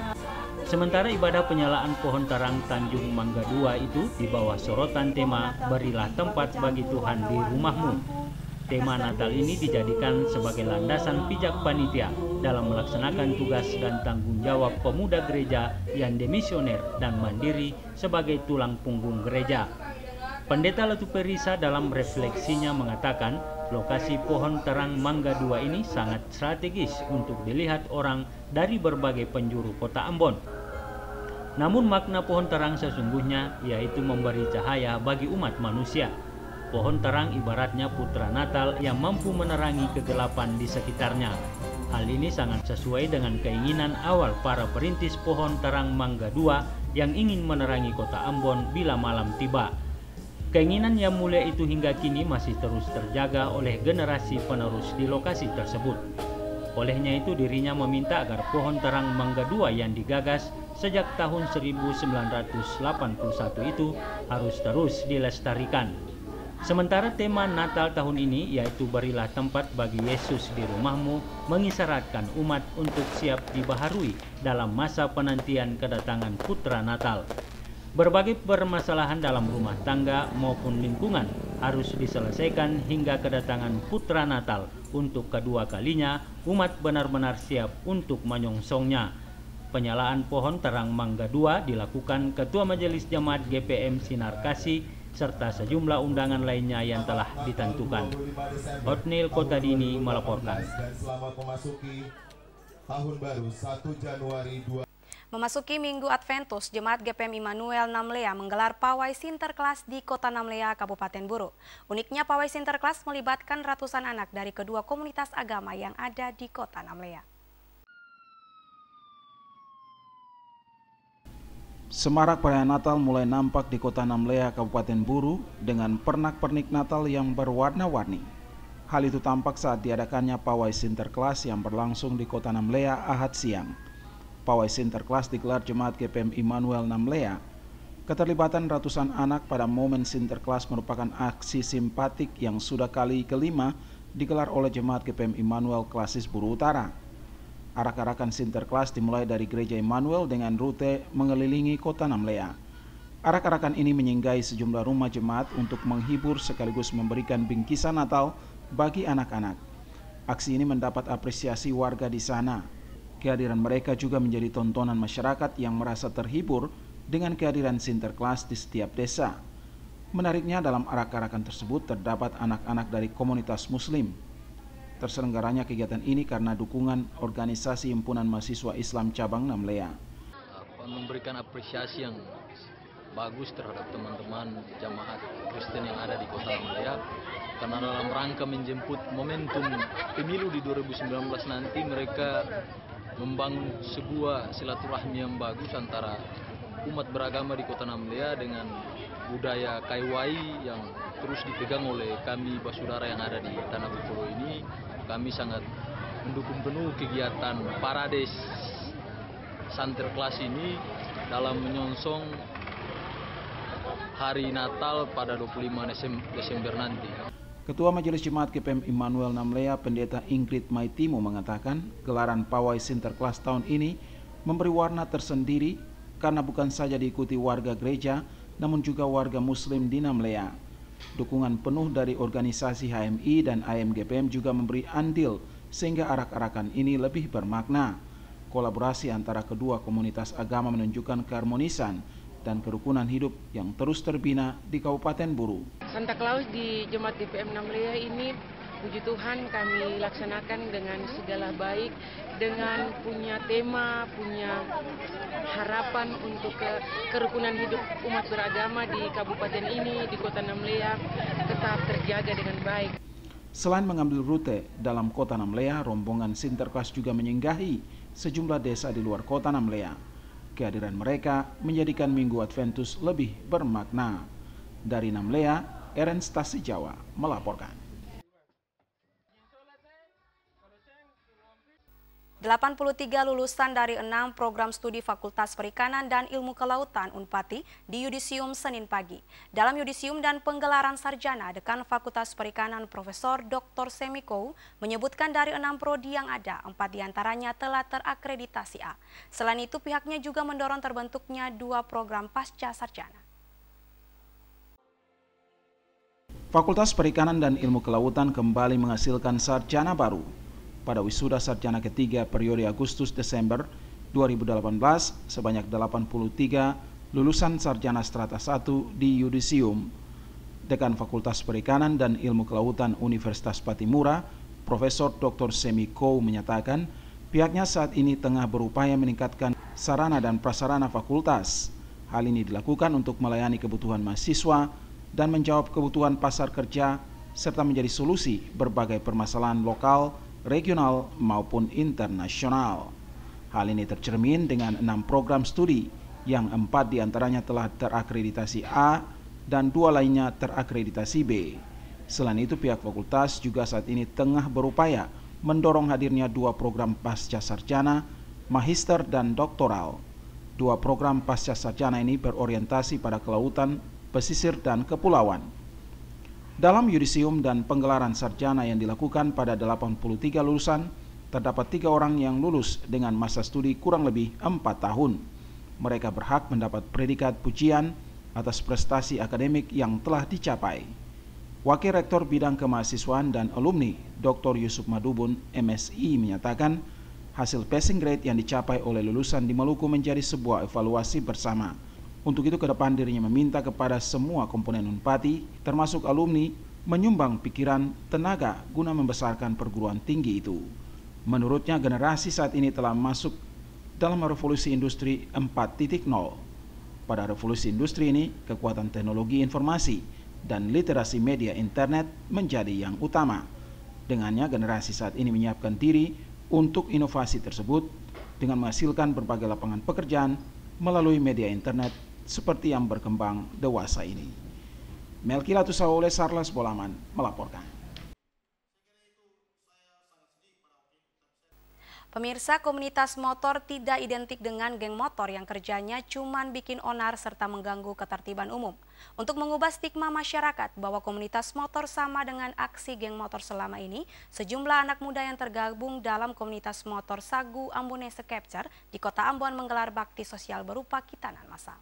Sementara ibadah penyalaan pohon terang Tanjung Mangga dua itu di bawah sorotan tema Berilah Tempat Bagi Tuhan di Rumahmu. Tema Natal ini dijadikan sebagai landasan pijak panitia dalam melaksanakan tugas dan tanggung jawab pemuda gereja yang demisioner dan mandiri sebagai tulang punggung gereja. Pendeta Letu Perisa dalam refleksinya mengatakan lokasi pohon terang Mangga dua ini sangat strategis untuk dilihat orang dari berbagai penjuru Kota Ambon. Namun makna pohon terang sesungguhnya yaitu memberi cahaya bagi umat manusia. Pohon terang ibaratnya putra Natal yang mampu menerangi kegelapan di sekitarnya. Hal ini sangat sesuai dengan keinginan awal para perintis pohon terang Mangga dua yang ingin menerangi Kota Ambon bila malam tiba. Keinginan yang mulia itu hingga kini masih terus terjaga oleh generasi penerus di lokasi tersebut. Olehnya itu dirinya meminta agar pohon terang Mangga dua yang digagas sejak tahun seribu sembilan ratus delapan puluh satu itu harus terus dilestarikan. Sementara tema Natal tahun ini yaitu Berilah Tempat Bagi Yesus di Rumahmu mengisyaratkan umat untuk siap dibaharui dalam masa penantian kedatangan Putra Natal. Berbagai permasalahan dalam rumah tangga maupun lingkungan harus diselesaikan hingga kedatangan Putra Natal. Untuk kedua kalinya, umat benar-benar siap untuk menyongsongnya. Penyalaan pohon terang Mangga dua dilakukan Ketua Majelis Jemaat G P M Sinar Kasih serta sejumlah undangan lainnya yang telah ditentukan. Hotnil Kota Dini melaporkan. Selamat memasuki tahun baru satu Januari dua ribu dua puluh. Memasuki Minggu Adventus, Jemaat G P M Immanuel Namlea menggelar pawai Sinterklas di Kota Namlea, Kabupaten Buru. Uniknya pawai Sinterklas melibatkan ratusan anak dari kedua komunitas agama yang ada di Kota Namlea. Semarak perayaan Natal mulai nampak di Kota Namlea, Kabupaten Buru dengan pernak-pernik Natal yang berwarna-warni. Hal itu tampak saat diadakannya pawai Sinterklas yang berlangsung di Kota Namlea Ahad siang. Pawai Sinterklas digelar Jemaat G P M Immanuel Namlea. Keterlibatan ratusan anak pada momen Sinterklas merupakan aksi simpatik yang sudah kali kelima digelar oleh Jemaat G P M Immanuel Klasis Buru Utara. Arak-arakan Sinterklas dimulai dari Gereja Immanuel dengan rute mengelilingi Kota Namlea. Arak-arakan ini menyinggahi sejumlah rumah jemaat untuk menghibur sekaligus memberikan bingkisan Natal bagi anak-anak. Aksi ini mendapat apresiasi warga di sana. Kehadiran mereka juga menjadi tontonan masyarakat yang merasa terhibur dengan kehadiran Sinterklas di setiap desa. Menariknya dalam arak-arakan tersebut terdapat anak-anak dari komunitas Muslim. Terselenggaranya kegiatan ini karena dukungan organisasi Himpunan Mahasiswa Islam Cabang Namlea. Memberikan apresiasi yang bagus terhadap teman-teman jamaat Kristen yang ada di Kota Namlea, karena dalam rangka menjemput momentum pemilu di dua ribu sembilan belas nanti mereka membangun sebuah silaturahmi yang bagus antara umat beragama di Kota Namlea dengan budaya Kaiwai yang terus dipegang oleh kami basudara yang ada di Tanah Bukolo ini. Kami sangat mendukung penuh kegiatan parades Sinterklas ini dalam menyongsong hari Natal pada dua puluh lima Desember nanti. Ketua Majelis Jemaat G P M Immanuel Namlea, Pendeta Ingrid Maitimo mengatakan gelaran pawai Sinterklas tahun ini memberi warna tersendiri karena bukan saja diikuti warga gereja, namun juga warga Muslim di Namlea. Dukungan penuh dari organisasi H M I dan A M G P M juga memberi andil sehingga arak-arakan ini lebih bermakna. Kolaborasi antara kedua komunitas agama menunjukkan keharmonisan dan kerukunan hidup yang terus terbina di Kabupaten Buru. Santa Claus di Jemaat G P M Namlea ini puji Tuhan kami laksanakan dengan segala baik, dengan punya tema, punya harapan untuk ke, kerukunan hidup umat beragama di kabupaten ini, di Kota Namlea, tetap terjaga dengan baik. Selain mengambil rute dalam Kota Namlea, rombongan Sinterklas juga menyinggahi sejumlah desa di luar Kota Namlea. Kehadiran mereka menjadikan Minggu Adventus lebih bermakna. Dari Namlea, Eren Stasi Jawa melaporkan. delapan puluh tiga lulusan dari enam program studi Fakultas Perikanan dan Ilmu Kelautan Unpati di Yudisium Senin pagi. Dalam Yudisium dan penggelaran sarjana, Dekan Fakultas Perikanan Profesor Doktor Semiko menyebutkan dari enam prodi yang ada, empat diantaranya telah terakreditasi A. Selain itu, pihaknya juga mendorong terbentuknya dua program pasca sarjana. Fakultas Perikanan dan Ilmu Kelautan kembali menghasilkan sarjana baru. Pada wisuda sarjana ketiga periode Agustus-Desember dua ribu delapan belas, sebanyak delapan puluh tiga lulusan sarjana strata satu di Yudisium. Dekan Fakultas Perikanan dan Ilmu Kelautan Universitas Patimura, Profesor Doktor Semiko menyatakan pihaknya saat ini tengah berupaya meningkatkan sarana dan prasarana fakultas. Hal ini dilakukan untuk melayani kebutuhan mahasiswa dan menjawab kebutuhan pasar kerja serta menjadi solusi berbagai permasalahan lokal, regional maupun internasional. Hal ini tercermin dengan enam program studi yang empat diantaranya telah terakreditasi A dan dua lainnya terakreditasi B. Selain itu, pihak fakultas juga saat ini tengah berupaya mendorong hadirnya dua program pasca sarjana, magister dan doktoral. Dua program pasca sarjana ini berorientasi pada kelautan, pesisir dan kepulauan. Dalam yudisium dan penggelaran sarjana yang dilakukan pada delapan puluh tiga lulusan, terdapat tiga orang yang lulus dengan masa studi kurang lebih empat tahun. Mereka berhak mendapat predikat pujian atas prestasi akademik yang telah dicapai. Wakil Rektor Bidang Kemahasiswaan dan Alumni, Doktor Yusuf Madubun, M S I, menyatakan hasil passing grade yang dicapai oleh lulusan di Maluku menjadi sebuah evaluasi bersama. Untuk itu, ke depan dirinya meminta kepada semua komponen Unpati, termasuk alumni, menyumbang pikiran, tenaga guna membesarkan perguruan tinggi itu. Menurutnya, generasi saat ini telah masuk dalam revolusi industri empat titik nol. Pada revolusi industri ini, kekuatan teknologi informasi dan literasi media internet menjadi yang utama. Dengannya, generasi saat ini menyiapkan diri untuk inovasi tersebut dengan menghasilkan berbagai lapangan pekerjaan melalui media internet seperti yang berkembang dewasa ini. Melki Latusawole, Sarlas Bolaman melaporkan. Pemirsa, komunitas motor tidak identik dengan geng motor yang kerjanya cuman bikin onar serta mengganggu ketertiban umum. Untuk mengubah stigma masyarakat bahwa komunitas motor sama dengan aksi geng motor selama ini, sejumlah anak muda yang tergabung dalam komunitas motor Sagu Ambonese Capture di Kota Ambon menggelar bakti sosial berupa kitanan massal.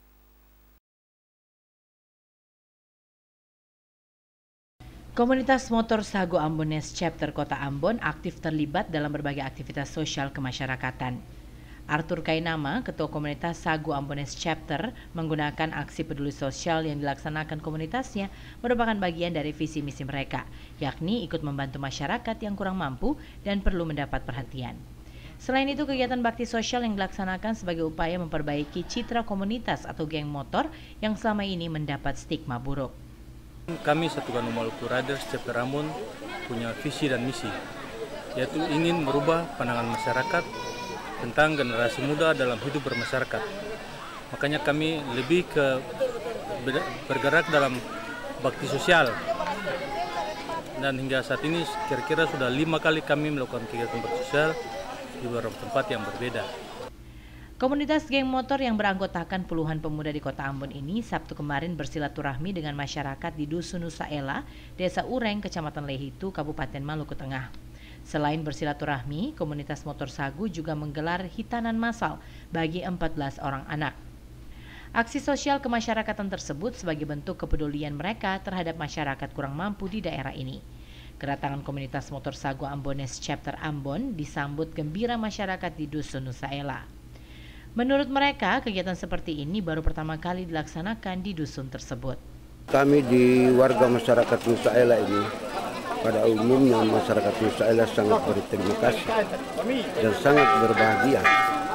Komunitas motor Sagu Ambonese Chapter Kota Ambon aktif terlibat dalam berbagai aktivitas sosial kemasyarakatan. Arthur Kainama, Ketua Komunitas Sagu Ambonese Chapter, menggunakan aksi peduli sosial yang dilaksanakan komunitasnya merupakan bagian dari visi misi mereka, yakni ikut membantu masyarakat yang kurang mampu dan perlu mendapat perhatian. Selain itu, kegiatan bakti sosial yang dilaksanakan sebagai upaya memperbaiki citra komunitas atau geng motor yang selama ini mendapat stigma buruk. Kami Satukan Maluku Riders Chapter Ambon punya visi dan misi, yaitu ingin merubah pandangan masyarakat tentang generasi muda dalam hidup bermasyarakat. Makanya kami lebih ke bergerak dalam bakti sosial. Dan hingga saat ini kira-kira sudah lima kali kami melakukan kegiatan bakti sosial di beberapa tempat yang berbeda. Komunitas geng motor yang beranggotakan puluhan pemuda di Kota Ambon ini Sabtu kemarin bersilaturahmi dengan masyarakat di Dusun Nusaela, Desa Ureng, Kecamatan Lehitu, Kabupaten Maluku Tengah. Selain bersilaturahmi, komunitas motor Sagu juga menggelar hitanan massal bagi empat belas orang anak. Aksi sosial kemasyarakatan tersebut sebagai bentuk kepedulian mereka terhadap masyarakat kurang mampu di daerah ini. Kedatangan komunitas motor Sagu Ambonese Chapter Ambon disambut gembira masyarakat di Dusun Nusaela. Menurut mereka, kegiatan seperti ini baru pertama kali dilaksanakan di dusun tersebut. Kami di warga masyarakat Nusaela ini pada umumnya masyarakat Nusa Elas sangat berterima kasih dan sangat berbahagia.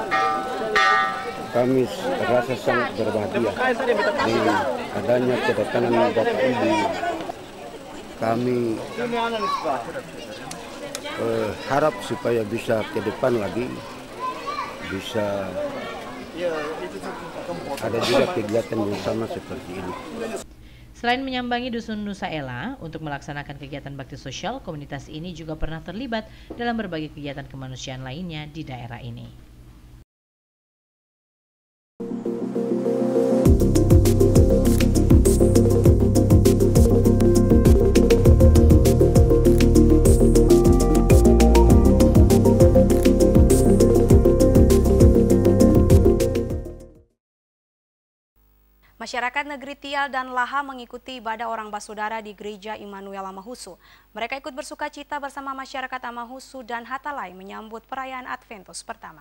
Kami rasa sangat berbahagia dengan adanya kedatangan Bapak Ibu. Kami eh, harap supaya bisa ke depan lagi, bisa ada juga kegiatan yang sama seperti ini. Selain menyambangi Dusun Nusa Ela untuk melaksanakan kegiatan bakti sosial, komunitas ini juga pernah terlibat dalam berbagai kegiatan kemanusiaan lainnya di daerah ini. Masyarakat negeri Tial dan Laha mengikuti ibadah orang basudara di Gereja Immanuel Amahusu. Mereka ikut bersuka cita bersama masyarakat Amahusu dan Hatalai menyambut perayaan Adventus pertama.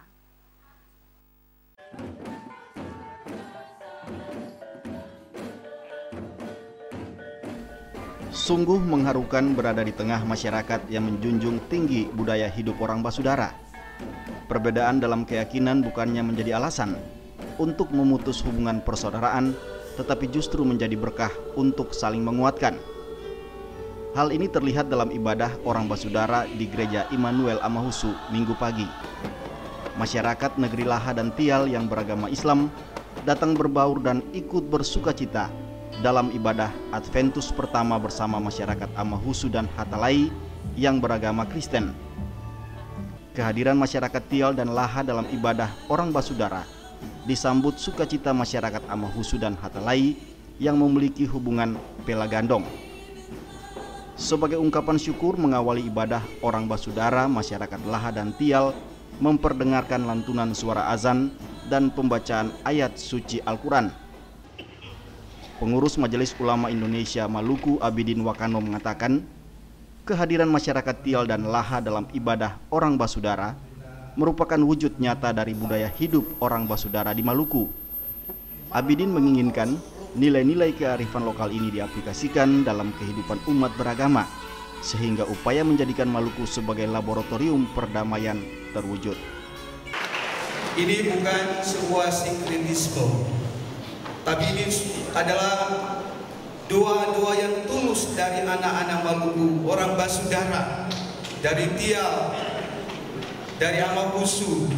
Sungguh mengharukan berada di tengah masyarakat yang menjunjung tinggi budaya hidup orang basudara. Perbedaan dalam keyakinan bukannya menjadi alasan untuk memutus hubungan persaudaraan, tetapi justru menjadi berkah untuk saling menguatkan. Hal ini terlihat dalam ibadah orang basudara di Gereja Immanuel Amahusu Minggu pagi. Masyarakat negeri Laha dan Tial yang beragama Islam datang berbaur dan ikut bersuka cita dalam ibadah Adventus pertama bersama masyarakat Amahusu dan Hatalai yang beragama Kristen. Kehadiran masyarakat Tial dan Laha dalam ibadah orang basudara disambut sukacita masyarakat Amahusu dan Hatalai yang memiliki hubungan pelagandong. Sebagai ungkapan syukur mengawali ibadah orang basudara, masyarakat Laha dan Tial memperdengarkan lantunan suara azan dan pembacaan ayat suci Al-Quran. Pengurus Majelis Ulama Indonesia Maluku Abidin Wakano mengatakan, kehadiran masyarakat Tial dan Laha dalam ibadah orang basudara merupakan wujud nyata dari budaya hidup orang basudara di Maluku. Abidin menginginkan nilai-nilai kearifan lokal ini diaplikasikan dalam kehidupan umat beragama, sehingga upaya menjadikan Maluku sebagai laboratorium perdamaian terwujud. Ini bukan sebuah sinkretisme, tapi ini adalah doa-doa yang tulus dari anak-anak Maluku, orang basudara, dari Tial, dari Amahusu,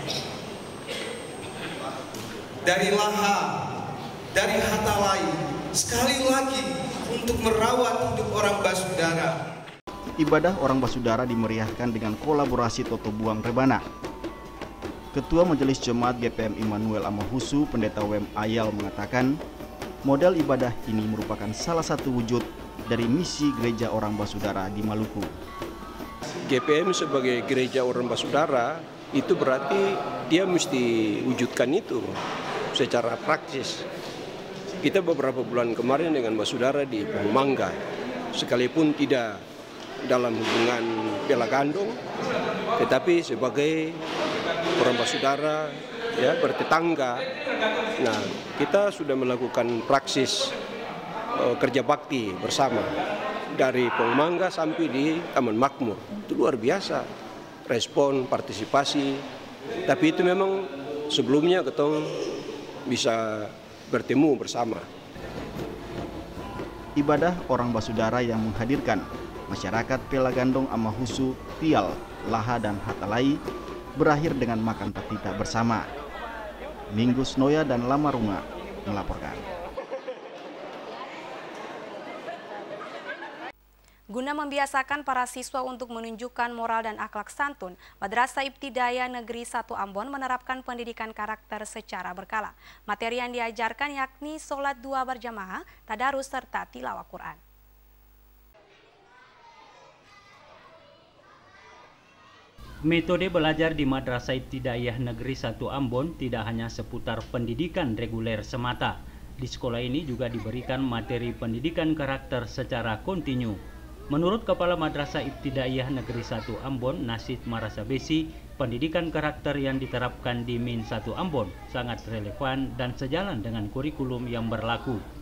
dari Laha, dari Hatalai, sekali lagi untuk merawat hidup orang basudara. Ibadah orang basudara dimeriahkan dengan kolaborasi Toto Buang Rebana. Ketua Majelis Jemaat G P M Immanuel Amahusu, Pendeta W M Ayal mengatakan, model ibadah ini merupakan salah satu wujud dari misi gereja orang basudara di Maluku. G P M sebagai gereja orang basudara itu berarti dia mesti wujudkan itu secara praktis. Kita beberapa bulan kemarin dengan basudara di Mangga, sekalipun tidak dalam hubungan pelagandong, tetapi sebagai orang basudara ya bertetangga. Nah, kita sudah melakukan praksis uh, kerja bakti bersama. Dari Pongmangga sampai di Taman Makmur, itu luar biasa respon, partisipasi. Tapi itu memang sebelumnya ketong bisa bertemu bersama. Ibadah orang basudara yang menghadirkan masyarakat Pelagandong Amahusu, Tial, Laha dan Hatalai berakhir dengan makan patita bersama. Minggus Noya dan Lamarunga melaporkan. Guna membiasakan para siswa untuk menunjukkan moral dan akhlak santun, Madrasah Ibtidaiyah Negeri satu Ambon menerapkan pendidikan karakter secara berkala. Materi yang diajarkan yakni sholat dua berjamaah, tadarus, serta tilawah Quran. Metode belajar di Madrasah Ibtidaiyah Negeri satu Ambon tidak hanya seputar pendidikan reguler semata. Di sekolah ini juga diberikan materi pendidikan karakter secara kontinu. Menurut Kepala Madrasah Ibtidaiyah Negeri satu Ambon, Nasid Marasabesi, pendidikan karakter yang diterapkan di Min satu Ambon sangat relevan dan sejalan dengan kurikulum yang berlaku.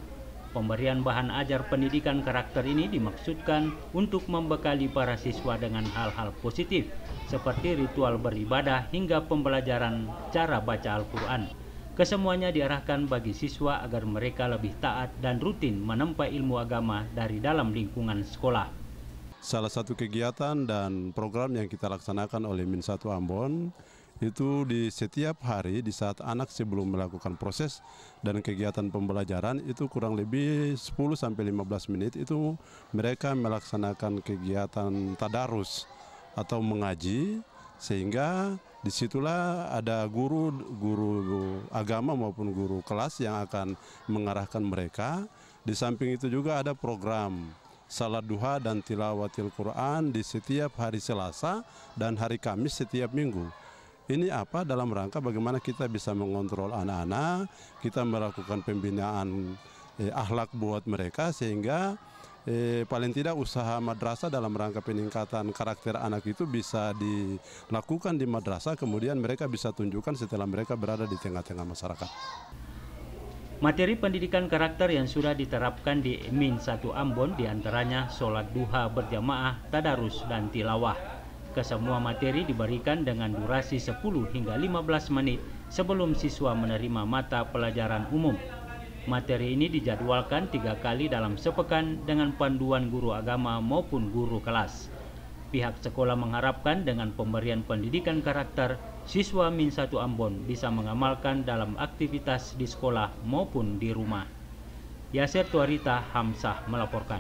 Pemberian bahan ajar pendidikan karakter ini dimaksudkan untuk membekali para siswa dengan hal-hal positif seperti ritual beribadah hingga pembelajaran cara baca Al-Quran. Kesemuanya diarahkan bagi siswa agar mereka lebih taat dan rutin menempa ilmu agama dari dalam lingkungan sekolah. Salah satu kegiatan dan program yang kita laksanakan oleh Min satu Ambon itu di setiap hari di saat anak sebelum melakukan proses dan kegiatan pembelajaran itu kurang lebih sepuluh sampai lima belas menit itu mereka melaksanakan kegiatan tadarus atau mengaji, sehingga disitulah ada guru guru agama maupun guru kelas yang akan mengarahkan mereka. Di samping itu juga ada program salat duha dan tilawatil Quran di setiap hari Selasa dan hari Kamis setiap minggu. Ini apa? Dalam rangka bagaimana kita bisa mengontrol anak-anak, kita melakukan pembinaan eh, akhlak buat mereka sehingga eh, paling tidak usaha madrasah dalam rangka peningkatan karakter anak itu bisa dilakukan di madrasah, kemudian mereka bisa tunjukkan setelah mereka berada di tengah-tengah masyarakat. Materi pendidikan karakter yang sudah diterapkan di Min satu Ambon diantaranya sholat duha berjamaah, tadarus, dan tilawah. Kesemua materi diberikan dengan durasi sepuluh hingga lima belas menit sebelum siswa menerima mata pelajaran umum. Materi ini dijadwalkan tiga kali dalam sepekan dengan panduan guru agama maupun guru kelas. Pihak sekolah mengharapkan dengan pemberian pendidikan karakter, siswa Min satu Ambon bisa mengamalkan dalam aktivitas di sekolah maupun di rumah. Yasir Tuarita Hamzah melaporkan.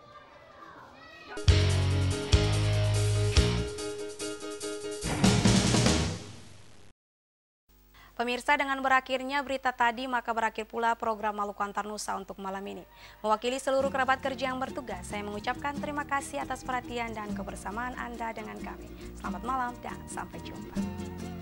Pemirsa, dengan berakhirnya berita tadi, maka berakhir pula program Maluku Antar Nusa untuk malam ini. Mewakili seluruh kerabat kerja yang bertugas, saya mengucapkan terima kasih atas perhatian dan kebersamaan Anda dengan kami. Selamat malam dan sampai jumpa.